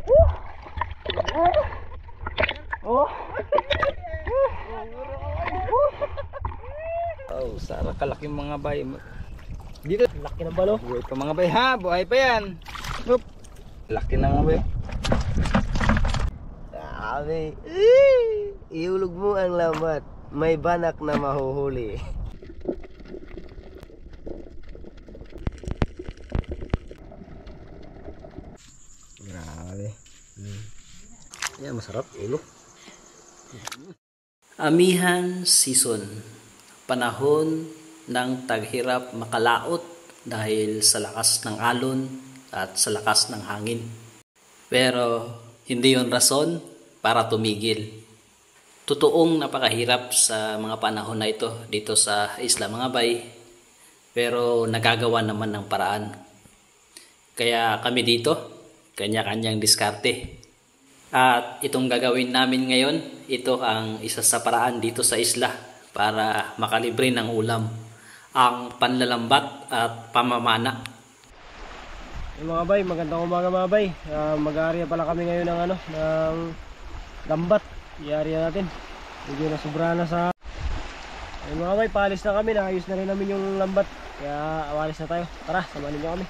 Oh. Oh, sana kalaking mga bay. Dito, Laki ng balo. buhay pa mga bay ha, buhay pa yan. Oop. Laki na mga bay. Sabi, iulog mo ang lambat. May banak na mahuhuli. Grabe. Yan, masarap. Ulo. Amihan season. Panahon ng taghirap makalaot dahil sa lakas ng alon at sa lakas ng hangin. Pero hindi yon rason para tumigil. Totoong napakahirap sa mga panahon na ito dito sa Isla Mga Bay, pero nagagawa naman ng paraan. Kaya kami dito, kanya-kanyang diskarte. At itong gagawin namin ngayon, ito ang isa sa paraan dito sa isla para makalibre ng ulam, ang panlalambat at pamamana. Mga bay, magandang umaga mga bay. Mag-aarya pala kami ngayon ng ng lambat. I-aarya natin. Medyo nasubra na sa mga bay, paalis na kami. Naayos na rin namin yung lambat. Kaya awalis na tayo. Tara, samahan niyo kami.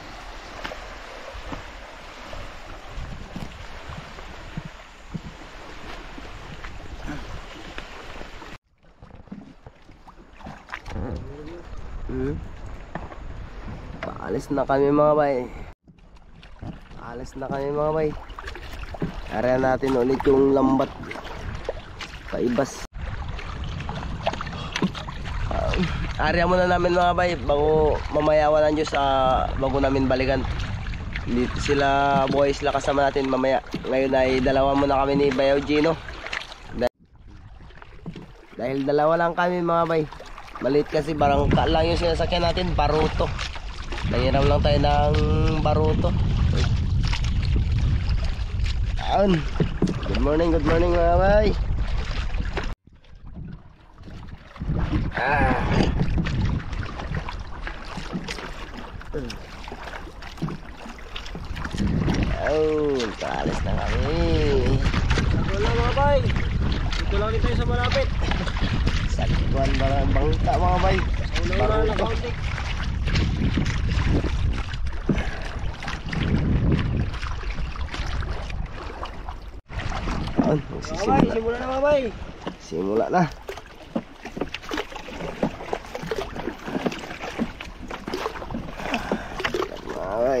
Paalis na kami mga bay. Paalis na kami mga bay. Arya natin ulit yung lambat. Paibas. Arya muna namin mga bay bago mamaya walang Diyos, bago namin balikan. Dito sila boys la kasama natin mamaya. Ngayon ay dalawa muna kami ni Bayaw Gino. Dahil dalawa lang kami mga bay. Maliit kasi barangka lang yung sinasakyan natin, baruto. Nangiram lang tayo ng baruto. Ayan. Good morning mga bay. Ayun, kaalis na kami. Wala mga bay. Dito lang tayo sa malapit. Saktuan bangka mga bay. Baruto. Simula na mga bay. Simula na. Mga bay.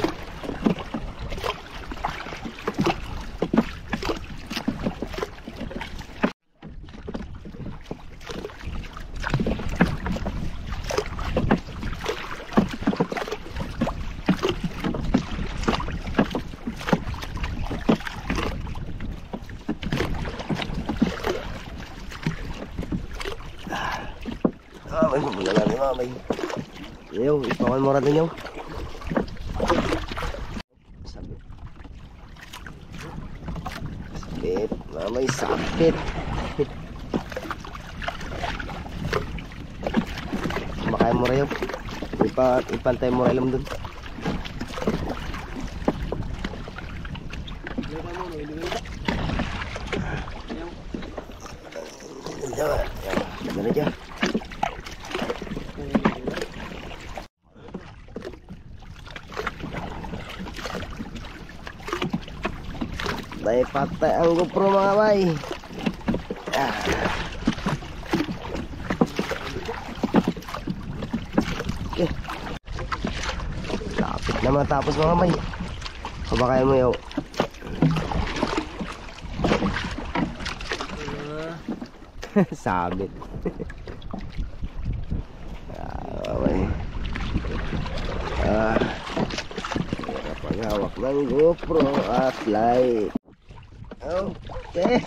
May pupula namin mga bay. Ayaw, ipawan mo natin yung sabit. Sabit, mga bay, sabit. Kumakain mo rin yung ipantay mo rin dun. Ganda dyan. Patay patay ang GoPro mga bay. Okay. Lapit na matapos mga bay. Kabakay mo yaw. Sabit. Paghawak ng GoPro at light. Okay.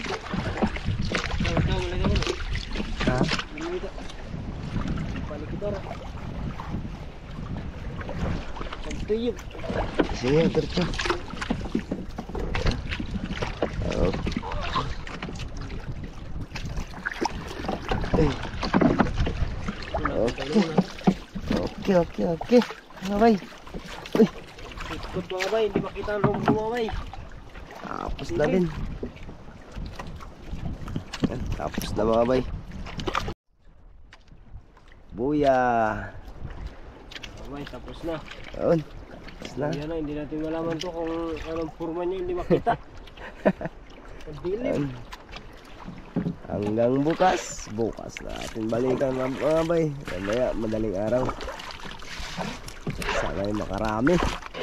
Ha? Sige, tercho. Okay. Mga bay. Ikot mga bay, hindi makita ang rumbo mga bay. tapos na din. Yan, tapos na mga bay. Buya. Bay, tapos na. Yun, tapos na. Yan na, hindi natin malaman to kung anong forma niya, hindi makita. Pagdilim. Yan. Hanggang bukas natin balikan mga bay. Mamaya madaling araw. Sana ay makarami.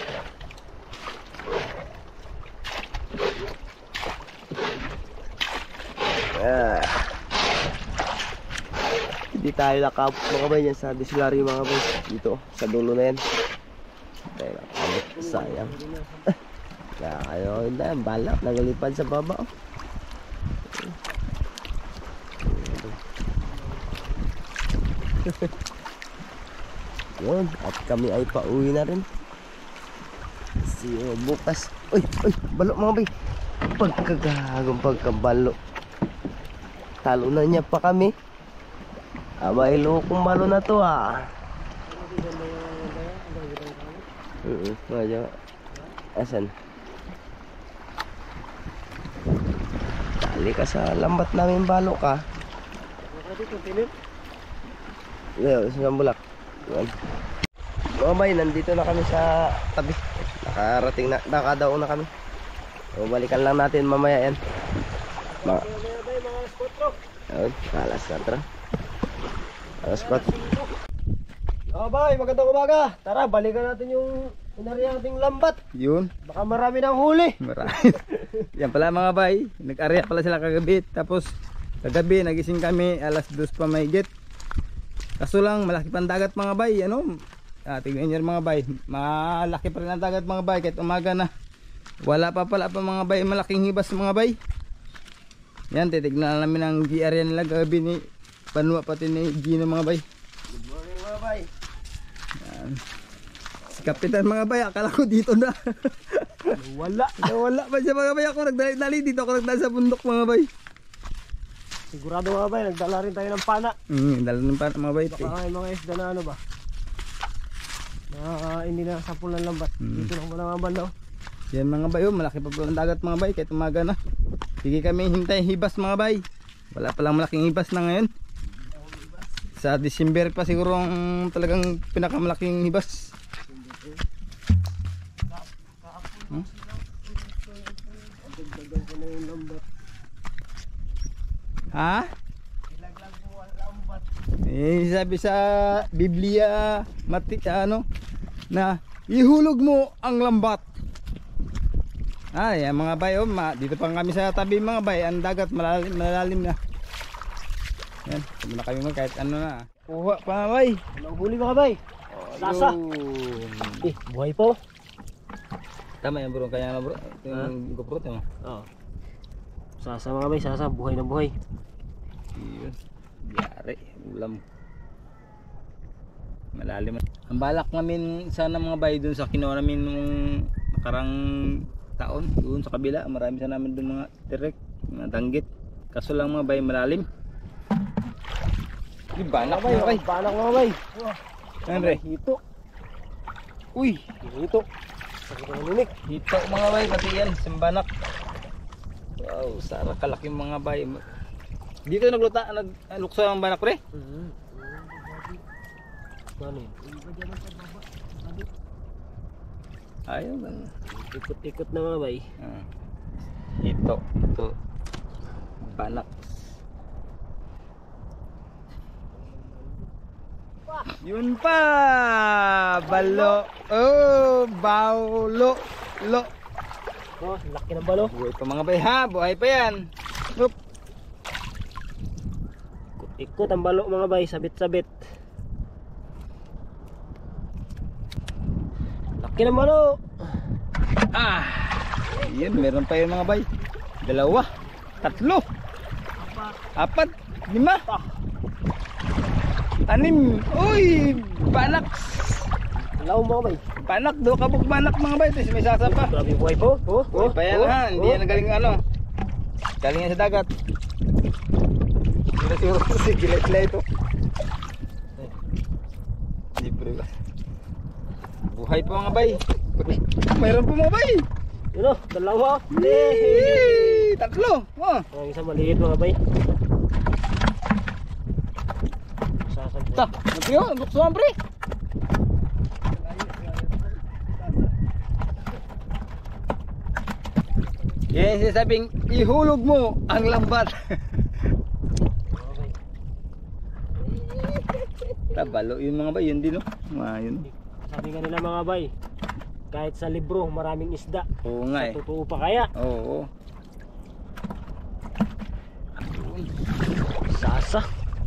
Hindi tayo nakapot mga bay yan sa distillery mga bay. Dito sa dulo na yan. Tayo nakapot. Sayang. Kaya kayo na yan. Balak nagalipad sa baba. Yun. At kami ay pauwi na rin. See you bukas. Uy. Balo mga bay. Pagkagagong pagkabalo. Talo na niya pa kami. Abay lokong balo na to Medyo. Asan? Tali ka sa lambat namin balo ka. Ngayon, sa bulak. Mga bay, nandito na kami sa tabi. Nakarating na, nakadaong na kami. So, balikan lang natin mamaya yan. Mga alas 4. Alas 4. Bay, magandang umaga. Tara, balikan natin yung inariya nating lambat. Yun. Baka marami ng huli. Marami. Yan pala mga bay. Nag-area pala sila kagabi. Tapos kagabi nagising kami alas 2 pa mahigit. Kaso lang malaki pang dagat mga bay. Tignan nyo mga bay. Malaki pa rin ang dagat mga bay. Kahit umaga na. Wala pa pala pa mga bay. Malaking hibas mga bay. Yan, titignan namin ang area nila kagabi ni Panua pati ni Gino mga bay. Good morning mga bay. Yan. Si Kapitan mga bay, akala ko dito na. Wala pa siya mga bay. Ako nagdali dito. Ako nagdali sa bundok mga bay. Sigurado mga bay, nagdala rin tayo ng pana. Dala ng pana mga bay. Baka may mga isda na ano ba? Hindi na sapul ng lambat. Dito lang pala mga banda. Yan mga bay, malaki pa pala ang dagat mga bay. Kahit umaga na. Sige kami hintay hibas mga bay. Wala palang malaking hibas na ngayon. Sa December pa siguro ang talagang pinakamalaking hibas. Ha? Sabi sa Biblia na ihulog mo ang lambat. Yan mga bay, dito pa kami sa tabi mga bay. Ang dagat malalim na. Yan, sabi na kami kahit ano na. Kuha pa mga bay. Anong huli mga bay? Sasa. Buhay po. Tama yan bro, kaya na bro. Yung GoPro tama. Oo. Sasa mga bay, sasa, buhay na buhay. Yun. Yari, ulam. Malalim. Ang balak namin sana mga bay dun sa kinuha namin nung nakarang taon. Doon sa kabila, marami sana namin dun mga direct, mga danggit. Kaso lang mga bay malalim. Banak mga bay. Banak mga bay. Andre, hito. Uy, Hito. Sakit ang linik. hito mga bay, pati yan, simbanak. Wow, sana kalaki mga bay. Dito naglukso ang banak pre. Ano yun? Ayun. Ikot-ikot na mga bay. Ito banak. Yun pa, balo. Baulo. Laki ng balo. Buhay pa mga bay ha, buhay pa yan. Oop. Ikot ang balo mga bay, sabit-sabit. Laki ng balo. Yan, meron pa yun mga bay. 2, 3, 4, 5, 6, 6. Uy, banak. Law mga bay. Banak, do kabuk banak mga bay. Tapos may sasa pa. Grabe buhay po. Buhay pa yan ha, hindi yan galing galing yan sa dagat. Hindi na siguro si gilay ito. Libre ba? Buhay pa mga bay. Mayroon pa mga bay. Yun o, dalawa. Tatlo. Oh. Ang isa maliit mga bay. Sasampo. Ta, nagtiyo, bukso ang pre. Yan sasabing ihulog mo ang lambat. Tabalo yun mga bay, yun din no. Yun. Sabi nga nila mga bay, kahit sa libro maraming isda. Oo nga eh. Totoo pa kaya? Oo. Sasa.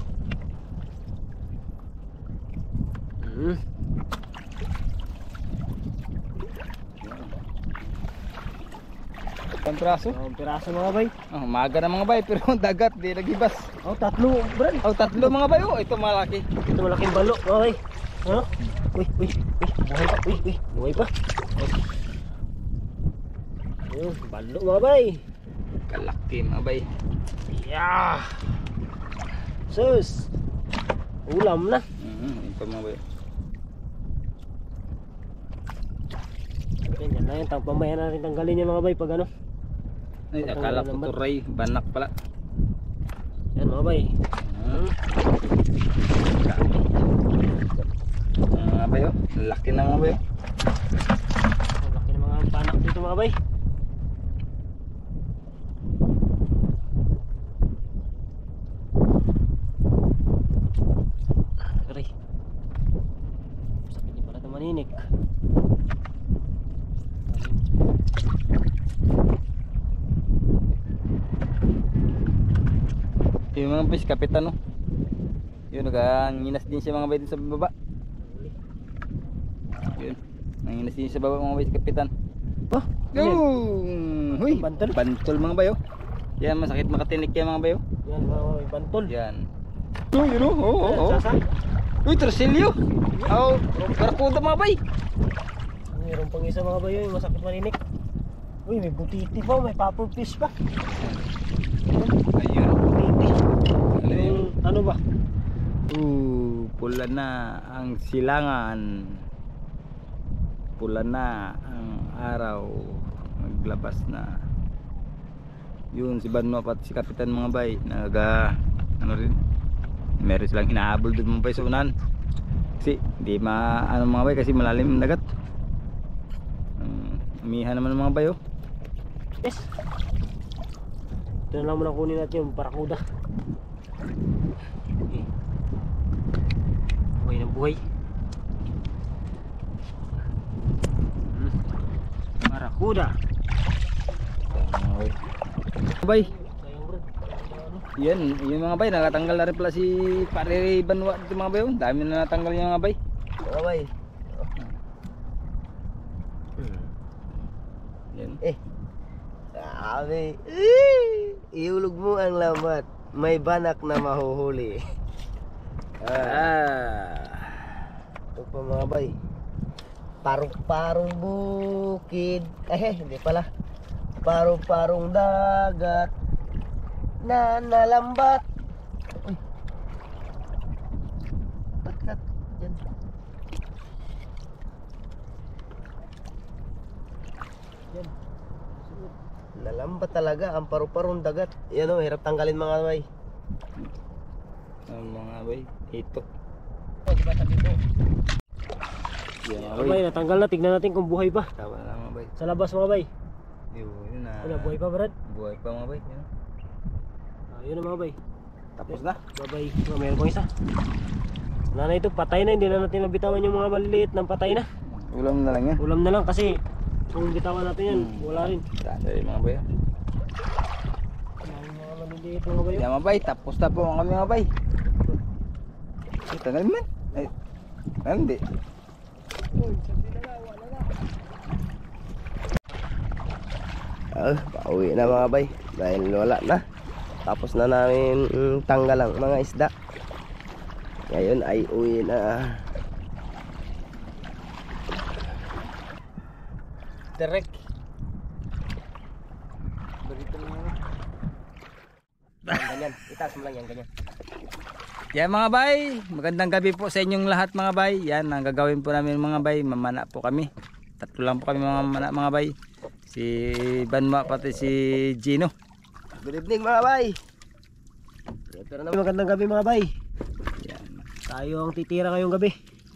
Isang piraso. Ang piraso mga bay. Oh, maga na mga bay pero dagat di nagibas. Oh, tatlo, Brad. Oh, tatlo mga bay. Oh, ito malaki. Ito malaking balo, mga bay. Ano? Uy, buhay pa. Uy, buhay pa. Ayun, balo mga bay. Kalaki mga bay. Yeah. Sus. Ulam na. Ito mga bay. Yan na yung pamaya na rin tanggalin yung mga bay pag ano. Ay, akala ko turay, banak pala. Yan mga bay. Mga bay oh, laki na mga bay oh. Ang laki ng mga panak dito mga bay. Aray. Sakit niya pala ito maninik. Yung mga fish kapitan no. Yun naganginas din siya mga bay din sa baba. Yun. Nanginas din siya sa baba mga bay sa kapitan. Oh, Huy, Bantol. bantol mga bay oh. Yan masakit makatinik yan mga bay oh. yan mga bay, bantol. Yan. Oh, yun oh. Oh. Sasa. Uy, trosilyo. Oh, barakuda mga bay. Mayroon pang isa mga bay yung masakit maninik. Uy, may butiti pa, may purple fish pa. Ayun. Butiti. Ano yun? Ano ba? Pula na ang silangan. Pula na ang araw. Naglabas na. Yun si Banwa pati si Kapitan mga bay. Ano rin. Meron silang inahabol doon mga bay sa unahan. Kasi di ano mga bay kasi malalim ang dagat. Umihan naman mga bay oh. Yes. Ito na lang muna kunin natin yung parakuda. Buhay na buhay. Parakuda. Bay. Sayang bro. Yan, yung mga bay nakatanggal na rin pala si Pare Banwa dito mga bay oh. Dami na natanggal yung mga bay. Mga bay. Yan. Sabi. Iulog mo ang lambat. May banak na mahuhuli. Ito pa mga bay. Parong-parong bukid. Hindi pala. Parong-parong dagat na nalambat. Uy. Ba't yan? Yan. Nalambat talaga ang paru-parong dagat. Yan o, hirap tanggalin mga bay. Ang mga bay, ito. Diba sabi ko? Yan mga Mga bay. bay, natanggal na. Tignan natin kung buhay pa. Tawa na mga bay. Sa labas mga bay. Yun na. Wala, buhay pa Brad. Buhay pa mga bay. Yan. Yun na mga bay. Tapos na. Bye-bye. Meron pang isa. Wala na ito, patay na. Hindi na natin nabitawan yung mga maliliit ng patay na. Ulam na lang yan. Ulam na lang kasi kung bitawan natin yan, wala rin. Tanda rin mga bay. Yung mga maliliit mga bay. Yan mga bay, tapos na po kami mga bay. Ay, tanggal man. Ay, hindi. Pauwi na mga bay. Dahil wala na. Tapos na namin tanggal ang mga isda. Ngayon ay uwi na. Direct. Ganyan. Itaas mo lang yan, ganyan. Yan mga bay, magandang gabi po sa inyong lahat mga bay. Yan ang gagawin po namin mga bay, mamana po kami. Tatlo lang po kami mga bay. Si Banma pati si Gino. Good evening mga bay. Pero na Magandang gabi mga bay. Yan. Tayo ang titira ngayong gabi.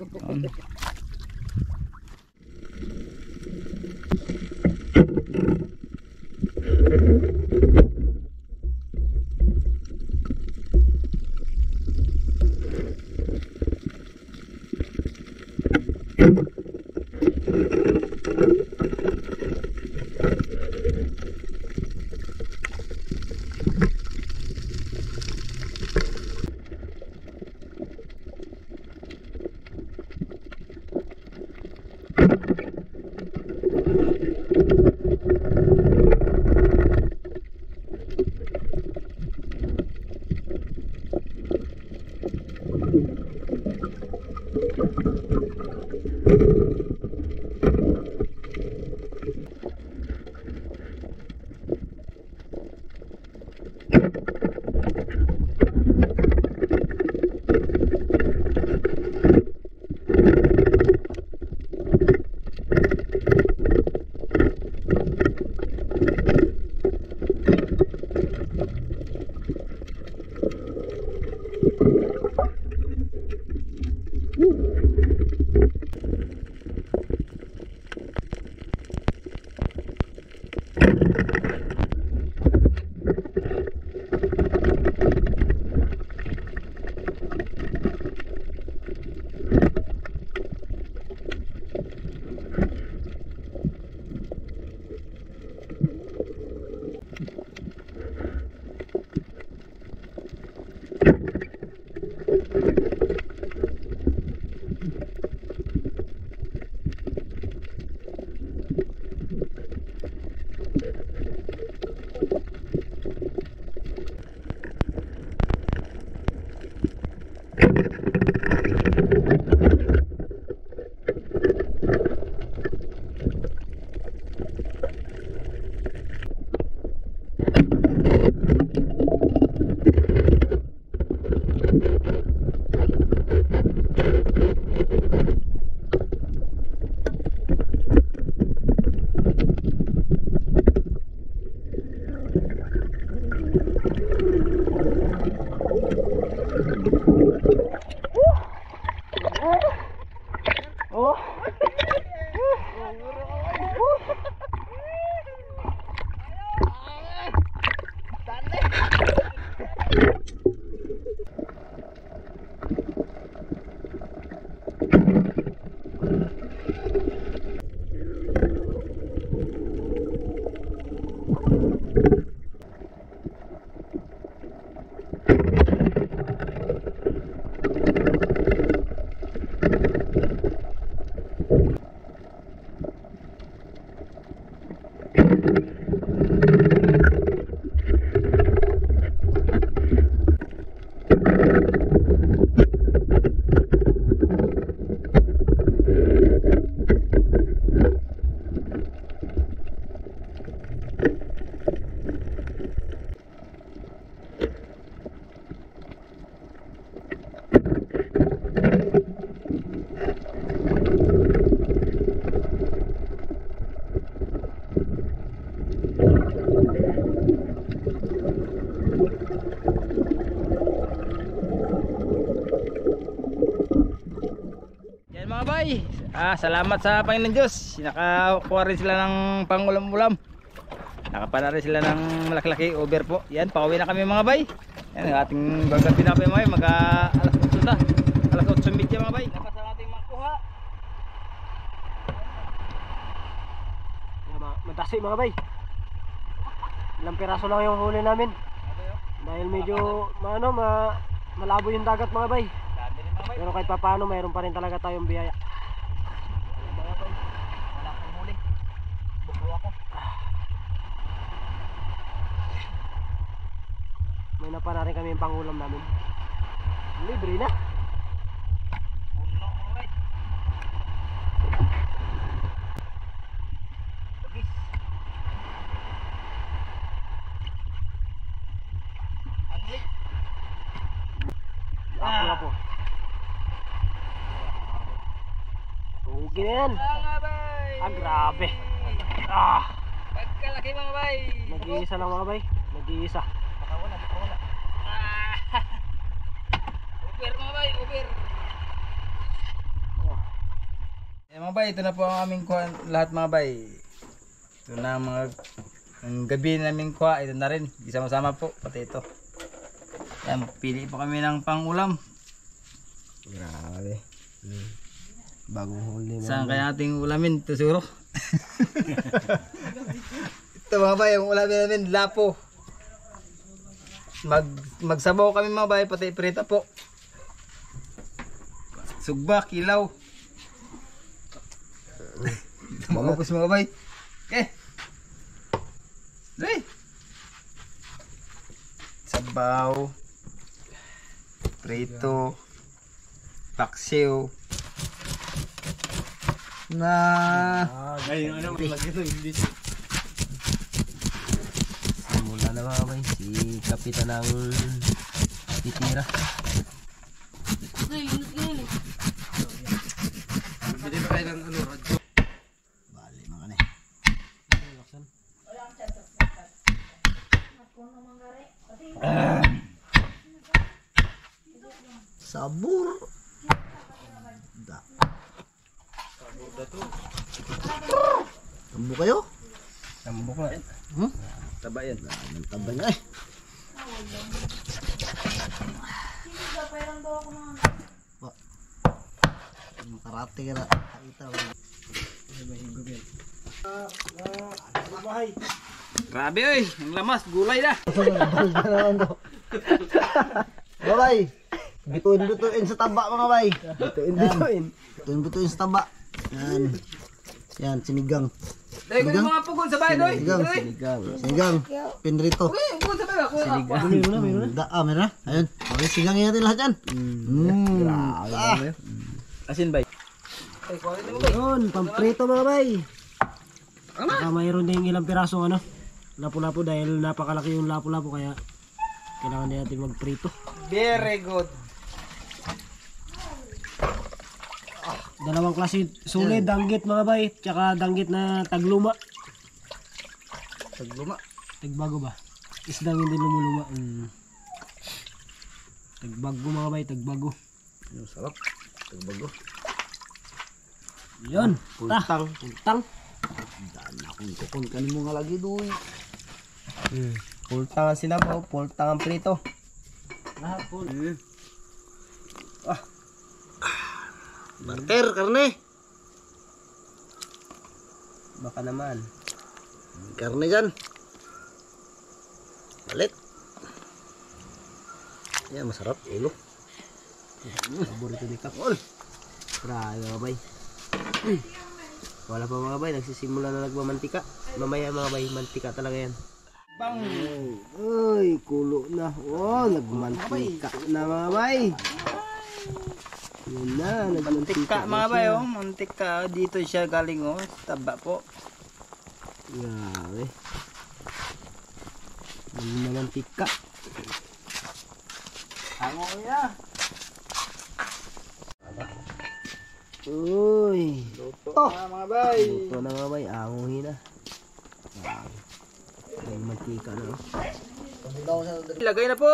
Salamat sa Panginoon Diyos. Nakakuha rin sila ng pangulam-ulam. Nakapala rin sila ng malaki-laki over po. Yan, pauwi na kami mga bay. Yan, ating gagawin na kami mga bay. Alas 8 na. Alas 8:30 mga bay. Dapat sa ating makuha. Matasi mga bay. Ilang piraso lang yung huli namin. Dahil medyo malabo yung dagat mga bay. Pero kahit paano mayroon pa rin talaga tayong biyaya. May na pa rin kami yung pangulam namin. Libre na. Lapo. Tugi na yan. Ah, grabe. Malaki mga bay. Nag-iisa lang mga bay. Nag-iisa. Wala. Over mga bay, over. Eh mga bay, ito na po ang aming kuha lahat mga bay. Ito na ang mga ang gabi namin kuha, ito na rin. Isama-sama po, pati ito. Yan, pili po kami ng pangulam. Grabe. Bagong huli mo. Saan kaya ating ulamin? Ito siguro. Ito mga bay, yung ulamin namin, lapo. Magsabaw kami mga bay, pati prita po. Sugba, kilaw. Mamapos mga bay. Okay. Dre. Sabaw. Prito. Paksiw. Ngayon ano, malagyan ng English. Simula na mga bay. Si Kapitan ng titira. Bili pa kayo ng ano, radyo. Bali mga ne. Sabur. Da. Tambo kayo? Tambok na. Taba yan. Ang taba niya eh. Karate ka na. Kaita. Grabe oy, ang lamas, gulay na. Babay. Bituin sa taba mga bay. Bituin sa taba. Yan, sinigang. Dahil ko yung mga pugol sa bahay doy. Sinigang. Pinrito. Okay, pugol sa bahay. Meron na. Ayun. Okay, sinigangin natin lahat yan. Asin bay. Yun, pamprito mga bay. Mayroon din ilang pirasong ano, lapu-lapu dahil napakalaki yung lapu-lapu kaya kailangan din natin magprito. Very good. Dalawang klase sulit, danggit mga bay, tsaka danggit na tagluma. Tagluma. Tagbago ba? Isdang hindi lumuluma. Tagbago mga bay, tagbago. Ang sarap. Tagbago. Yun, Pultang. pultang. Daan akong kukun ka mo nga lagi doy. Pultang ang sinabaw. Pultang ang prito. Lahapon. Barter, karne. Baka naman. Karne dyan. Balit. Yan, masarap. Ulo. Paborito ni Kapol. Grabe mga bay. Wala pa mga bay. Nagsisimula na nagmamantika. Mamaya mga bay, mantika talaga yan. Bang. Uy, kulo na. Oh, nagmantika na mga bay. Yun na, Mantika mga bay oh, mantika. Dito siya galing oh, taba po. Grabe. Yun na mantika. Hango niya. Uy. Luto na mga bay. Luto na mga bay, anguhin na. May mantika na. Ilagay na po.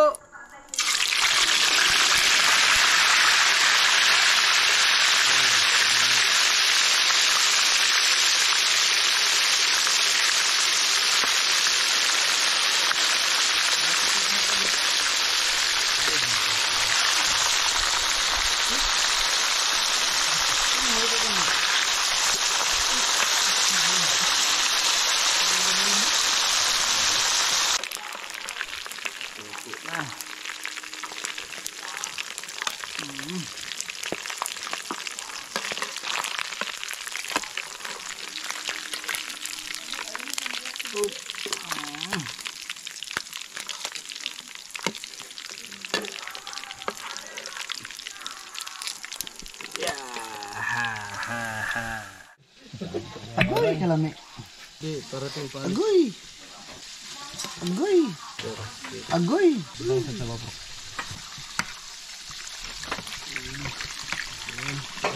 Agoy, kalami. Agoy. Agoy. Agoy.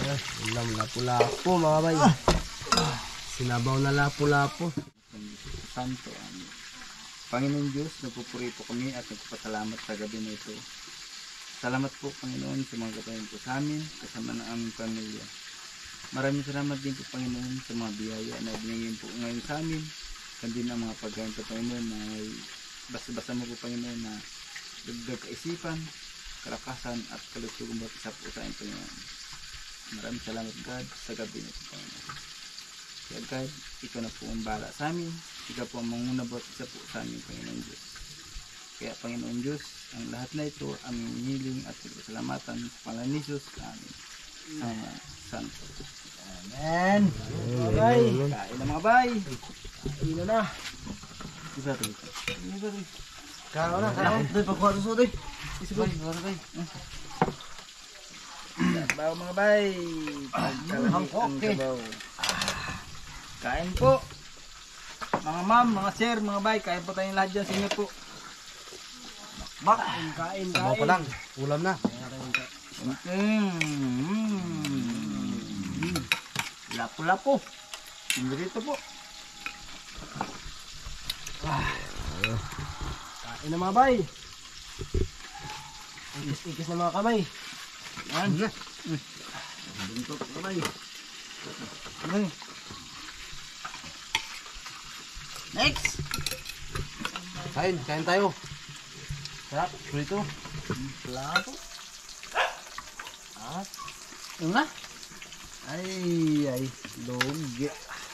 Ulam lapu-lapu mga bay. Sinabaw na lapu-lapu. Santo. Amen. Panginoon Diyos, nagpupuri po kami at nagpapasalamat sa gabi na ito. Salamat po Panginoon sa mga gabayan po sa amin, kasama ng aming pamilya. Maraming salamat din po Panginoon sa mga biyaya na binigyan po ngayon sa amin. Kandi ang mga pagkain po Panginoon na basta-basta mo po Panginoon na dagdag kaisipan, kalakasan at kalusugan mo isa po sa amin Panginoon. Maraming salamat God sa gabi na ito Panginoon. Kaya God, ikaw na po ang bahala sa amin. Ikaw po ang mangunabot isa po sa amin Panginoon Diyos. Kaya Panginoon Diyos, ang lahat na ito aming hiling at pagpasalamatan sa pangalan ni Jesus. Amen. Ama Santo. Amen. Mga bay. Kain na mga bay. Ino na. Isa ito. Kao na, kao. Doy, pagkuha to doy. Bay, mga bay. Sabaw mga bay. Pagkalami ang sabaw. Kain po. Mga ma'am, mga sir, mga bay. Kain po tayong lahat dyan sa inyo po. Bak, kain, kain. Ulam na. Lapo-lapo. Dito po. Kain na mga bay. Ikis-ikis na mga kamay. Yan. Buntot mga bay. Okay. Next. Kain tayo. Sarap. Prito. Lapo. Yung na. Ay, lugi.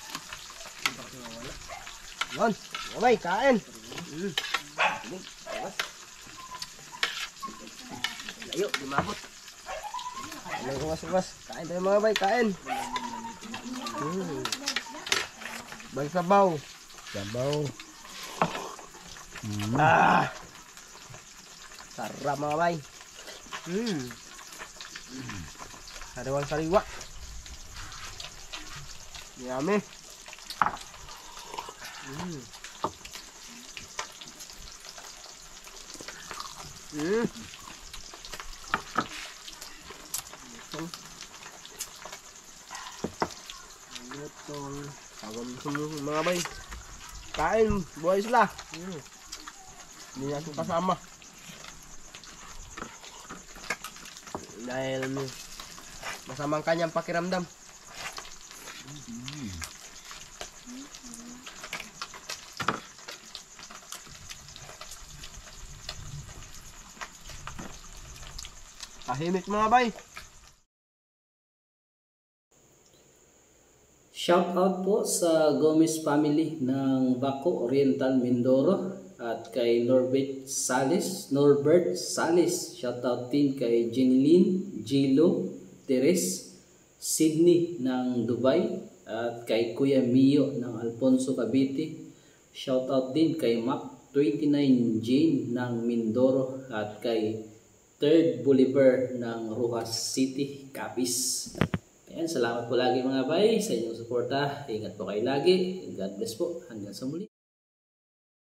Yon. Mga bay, kain. Layo, lumabot. Ano kumas-kumas. Kain tayo mga bay, kain. Bagsabaw. Sabaw. Sarap mga bay. Sariwang sariwa. Yummy. Lutong. Tawag mga bay. Kain, buhay sila. Hindi na akong kasama. Dahil masamang kanyang pakiramdam. Tahimik mga bay. Shout out po sa Gomez family ng Baco Oriental, Mindoro at kay Norbert Salis. Shout out din kay Jeneline, Gilo, Teres, Sydney ng Dubai at kay Kuya Mio ng Alfonso Cavite. Shout out din kay Mac 29 Jane ng Mindoro at kay 3rd Boulevard ng Rojas City, Capiz. Ayan, salamat po lagi mga bay sa inyong suporta. Ingat po kayo lagi. God bless po. Hanggang sa muli.